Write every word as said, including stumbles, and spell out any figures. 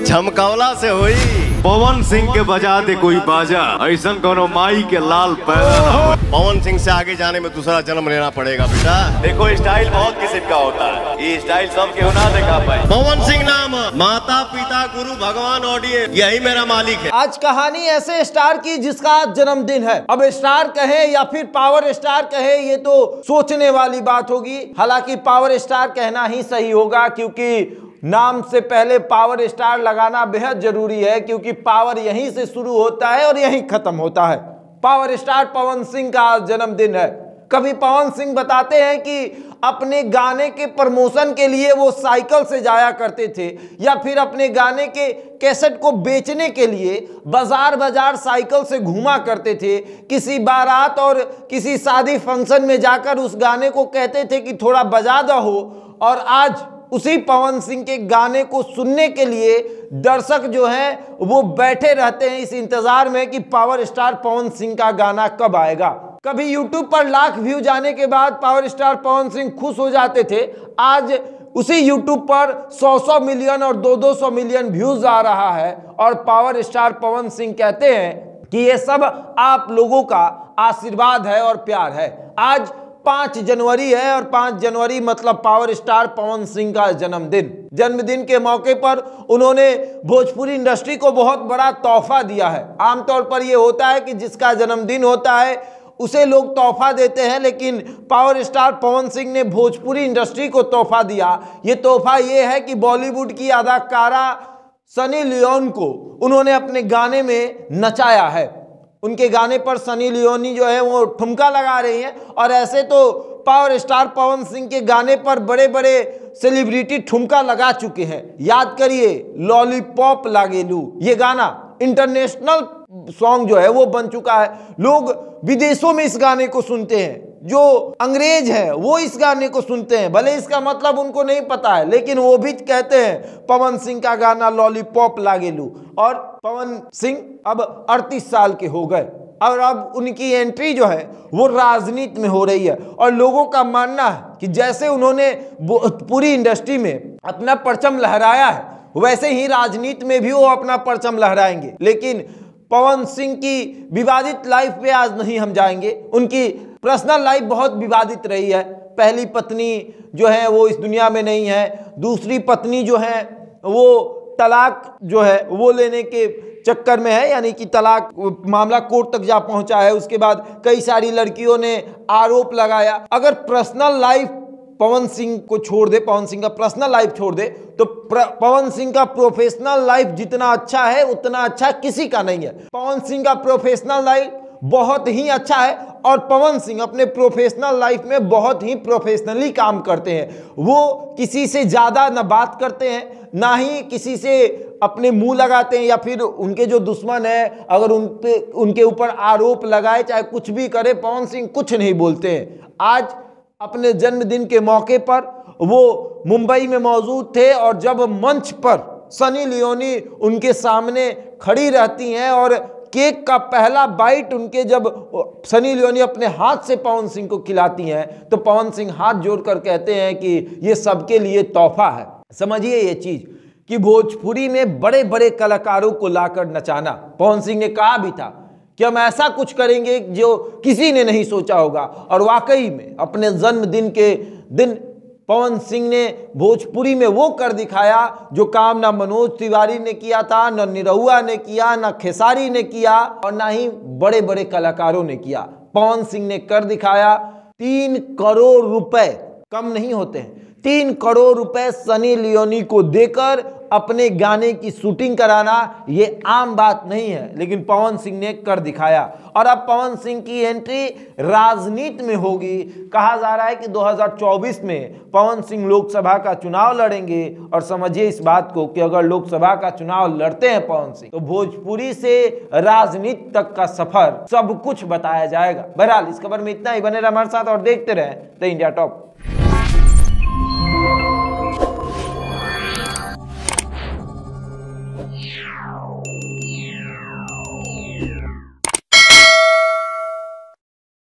झमकौला से हुई। पवन सिंह के बजा दे कोई बाजा, ऐसा कोनो माई के लाल पैदा। पवन सिंह से आगे जाने में दूसरा जन्म लेना पड़ेगा बेटा। देखो स्टाइल बहुत किस्म का होता है, ये स्टाइल सब के ना दिखा पाए। पवन सिंह नाम माता पिता गुरु भगवान ऑडियंस, यही मेरा मालिक है। आज कहानी ऐसे स्टार की जिसका आज जन्मदिन है। अब स्टार कहे या फिर पावर स्टार कहे, ये तो सोचने वाली बात होगी। हालांकि पावर स्टार कहना ही सही होगा, क्योंकि नाम से पहले पावर स्टार लगाना बेहद जरूरी है, क्योंकि पावर यहीं से शुरू होता है और यहीं खत्म होता है। पावर स्टार पवन सिंह का आज जन्मदिन है। कभी पवन सिंह बताते हैं कि अपने गाने के प्रमोशन के लिए वो साइकिल से जाया करते थे, या फिर अपने गाने के कैसेट को बेचने के लिए बाजार बाजार साइकिल से घूमा करते थे। किसी बारात और किसी शादी फंक्शन में जाकर उस गाने को कहते थे कि थोड़ा बजा दो। और आज उसी पवन सिंह के गाने को सुनने के लिए दर्शक जो हैं वो बैठे रहते हैं इस इंतजार में कि पावर स्टार पवन सिंह का गाना कब आएगा। कभी यूट्यूब पर लाख व्यू जाने के बाद पावर स्टार पवन सिंह खुश हो जाते थे। आज उसी यूट्यूब पर सौ सौ मिलियन और दो दो सौ मिलियन व्यूज आ रहा है, और पावर स्टार पवन सिंह कहते हैं कि ये सब आप लोगों का आशीर्वाद है और प्यार है। आज पांच जनवरी है और पांच जनवरी मतलब पावर स्टार पवन सिंह का जन्मदिन। जन्मदिन के मौके पर उन्होंने भोजपुरी इंडस्ट्री को बहुत बड़ा तोहफा दिया है। आमतौर पर यह होता है कि जिसका जन्मदिन होता है उसे लोग तोहफा देते हैं, लेकिन पावर स्टार पवन सिंह ने भोजपुरी इंडस्ट्री को तोहफा दिया। ये तोहफा ये है कि बॉलीवुड की अदाकारा सनी लियोन को उन्होंने अपने गाने में नचाया है। उनके गाने पर सनी लियोनी जो है वो ठुमका लगा रही हैं, और ऐसे तो पावर स्टार पवन सिंह के गाने पर बड़े बड़े सेलिब्रिटी ठुमका लगा चुके हैं। याद करिए लॉलीपॉप लागेलू, ये गाना इंटरनेशनल सॉन्ग जो है वो बन चुका है। लोग विदेशों में इस गाने को सुनते हैं, जो अंग्रेज है वो इस गाने को सुनते हैं, भले इसका मतलब उनको नहीं पता है, लेकिन वो भी कहते हैं पवन सिंह का गाना लॉलीपॉप लागेलू। और पवन सिंह अब अड़तीस साल के हो गए, और अब उनकी एंट्री जो है वो राजनीति में हो रही है। और लोगों का मानना है कि जैसे उन्होंने पूरी इंडस्ट्री में अपना परचम लहराया है, वैसे ही राजनीति में भी वो अपना परचम लहराएंगे। लेकिन पवन सिंह की विवादित लाइफ पे आज नहीं हम जाएंगे। उनकी पर्सनल लाइफ बहुत विवादित रही है। पहली पत्नी जो है वो इस दुनिया में नहीं है, दूसरी पत्नी जो है वो तलाक जो है वो लेने के चक्कर में है, यानी कि तलाक मामला कोर्ट तक जा पहुंचा है। उसके बाद कई सारी लड़कियों ने आरोप लगाया। अगर पर्सनल लाइफ पवन सिंह को छोड़ दे, पवन सिंह का पर्सनल लाइफ छोड़ दे, तो पवन सिंह का प्रोफेशनल लाइफ जितना अच्छा है उतना अच्छा किसी का नहीं है। पवन सिंह का प्रोफेशनल लाइफ बहुत ही अच्छा है, और पवन सिंह अपने प्रोफेशनल लाइफ में बहुत ही प्रोफेशनली काम करते हैं। वो किसी से ज़्यादा ना बात करते हैं, ना ही किसी से अपने मुंह लगाते हैं, या फिर उनके जो दुश्मन है अगर उन पे उनके ऊपर आरोप लगाए, चाहे कुछ भी करे, पवन सिंह कुछ नहीं बोलते हैं। आज अपने जन्मदिन के मौके पर वो मुंबई में मौजूद थे, और जब मंच पर सनी लियोनी उनके सामने खड़ी रहती हैं और केक का पहला बाइट उनके जब सनी लियोनी अपने हाथ से पवन सिंह को खिलाती हैं, तो पवन सिंह हाथ जोड़कर कहते हैं कि ये सबके लिए तोहफा है। समझिए ये चीज़ कि भोजपुरी में बड़े बड़े कलाकारों को लाकर नचाना। पवन सिंह ने कहा भी था कि हम ऐसा कुछ करेंगे जो किसी ने नहीं सोचा होगा, और वाकई में अपने जन्मदिन के दिन पवन सिंह ने भोजपुरी में वो कर दिखाया जो काम ना मनोज तिवारी ने किया था, ना निरहुआ ने किया, ना खेसारी ने किया, और ना ही बड़े बड़े कलाकारों ने किया। पवन सिंह ने कर दिखाया। तीन करोड़ रुपए कम नहीं होते हैं, तीन करोड़ रुपए सनी लियोनी को देकर अपने गाने की शूटिंग कराना ये आम बात नहीं है, लेकिन पवन सिंह ने कर दिखाया। और अब पवन सिंह की एंट्री राजनीति में होगी। कहा जा रहा है कि दो हज़ार चौबीस में पवन सिंह लोकसभा का चुनाव लड़ेंगे, और समझिए इस बात को कि अगर लोकसभा का चुनाव लड़ते हैं पवन सिंह, तो भोजपुरी से राजनीति तक का सफर सब कुछ बताया जाएगा। बहरहाल इस खबर में इतना ही। बने रहे हमारे साथ और देखते रहें द इंडिया टॉप।